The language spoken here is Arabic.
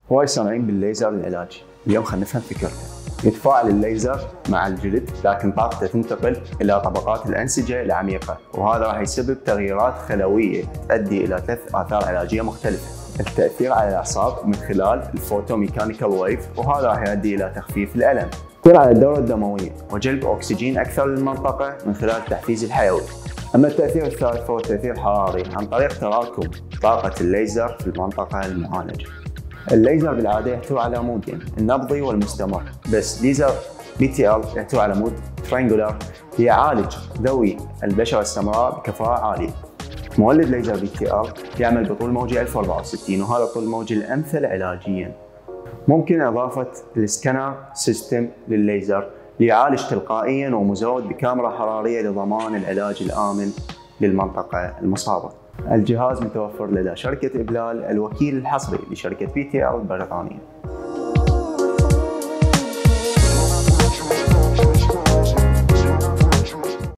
هواي صانعين بالليزر العلاجي. اليوم خلينا نفهم فكرته. يتفاعل الليزر مع الجلد، لكن طاقته تنتقل إلى طبقات الأنسجة العميقة، وهذا راح يسبب تغييرات خلوية تؤدي إلى 3 آثار علاجية مختلفة. التأثير على الأعصاب من خلال الفوتوميكانيكال ويف، وهذا راح يؤدي إلى تخفيف الألم. تأثير على الدورة الدموية وجلب أكسجين أكثر للمنطقة من خلال التحفيز الحيوي. أما التأثير الثالث فهو التأثير الحراري عن طريق تراكم طاقة الليزر في المنطقة المعالجة. الليزر بالعادة يحتوي على مودين، النبضي والمستمر، بس ليزر BTL يحتوي على مود ترينجولار ليعالج ذوي البشرة السمراء بكفاءة عالية. مولد ليزر BTL يعمل بطول موجي 1064، وهذا الطول الموجي الأمثل علاجياً. ممكن إضافة السكانر سيستم للليزر ليعالج تلقائياً ومزود بكاميرا حرارية لضمان العلاج الآمن للمنطقة المصابة. الجهاز متوفر لدى شركة إبلال، الوكيل الحصري لشركة BTL البريطانية.